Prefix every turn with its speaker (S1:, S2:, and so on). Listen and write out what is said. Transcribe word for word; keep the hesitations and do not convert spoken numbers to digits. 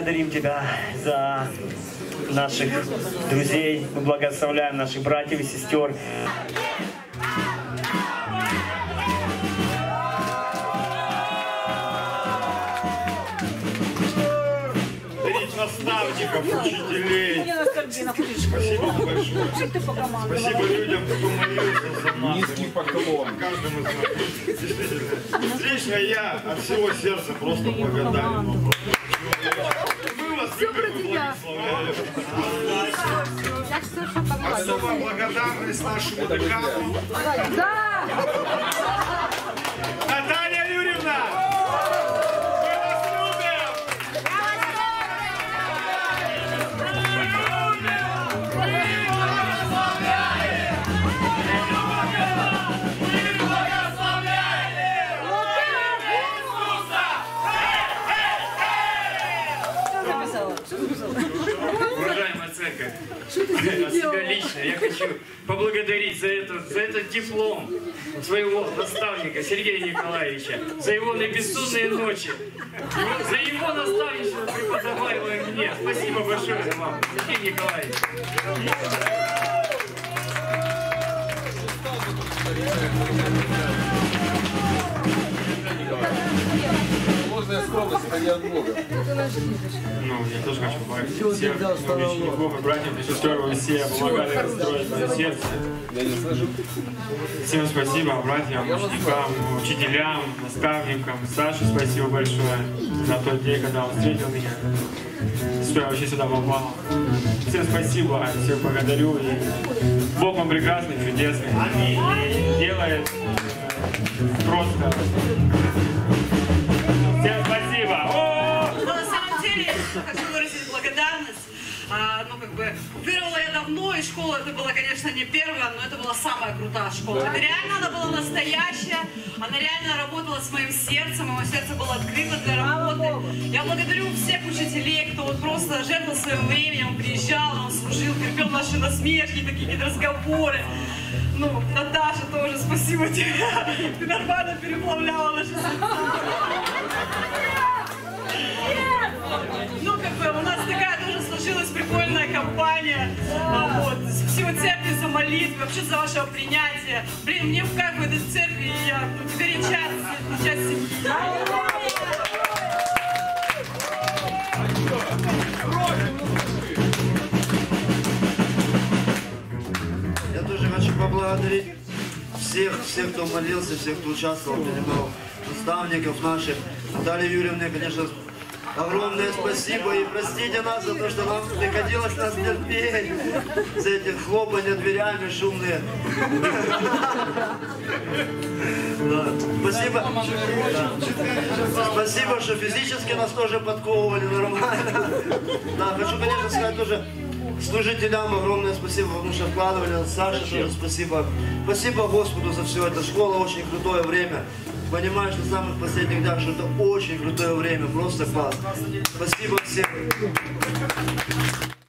S1: благодарим Тебя за наших друзей, мы благословляем наших братьев и сестер.
S2: Наставников, учителей. Спасибо большое. Спасибо людям, кто молился за нас. Низкий поклон. Каждому из нас. Действительно. Лично я от всего сердца просто благодарен. Мы вас благословляем. Особая благодарность нашему декану.
S3: Да!
S2: Наталья Юрьевна!
S4: Уважаемая церковь, от себя лично я хочу поблагодарить за этот, за этот диплом своего наставника Сергея Николаевича, за его бессонные ночи, за его наставничество, преподаваемое мне. Спасибо большое вам, Сергей Николаевич.
S5: Ложная скромность, это не от Бога.
S4: Ну, я тоже хочу поблагодарить всех учеников и братьев и сестер, вы все помогали настроить мое сердце. Всем спасибо, братьям, ученикам, учителям, наставникам. Саше спасибо большое за тот день, когда он встретил меня, что я вообще сюда попал. Всем спасибо, всех благодарю. И Бог он прекрасный, чудесный. И делает просто. Всем спасибо!
S6: Но на самом деле я хочу выразить благодарность. А, ну, как бы, вырвала я давно, и школа это была, конечно, не первая, но это была самая крутая школа. Это реально она была настоящая, она реально работала с моим сердцем, мое сердце было открыто для работы. Я благодарю всех учителей, кто вот просто жертвовал своим временем, он приезжал, он служил, терпел наши насмешки, такие какие-то разговоры. Ну, Наташа тоже, спасибо тебе, ты нормально переплавляла наши сердца. Ну, как бы, у нас такая тоже сложилась прикольная компания. А, вот. Спасибо церкви за молитвы, вообще за ваше принятие. Блин, мне в кайф в этой церкви, и я ну, теперь и часть, часть семьи.
S7: Я тоже хочу поблагодарить всех, всех, кто молился, всех, кто участвовал, принимал, наставников наших. Наталье Юрьевне, конечно, огромное спасибо, и простите нас за то, что нам приходилось нас терпеть за эти хлопания дверями шумные. Да. Спасибо. Да. Спасибо, что физически нас тоже подковывали нормально. Да, хочу, конечно, сказать тоже служителям огромное спасибо, потому что вкладывали. Саше тоже спасибо. Спасибо Господу за все это. Школа очень крутое время. Понимаешь, на самых последних днях, что это очень крутое время, просто класс. Спасибо всем.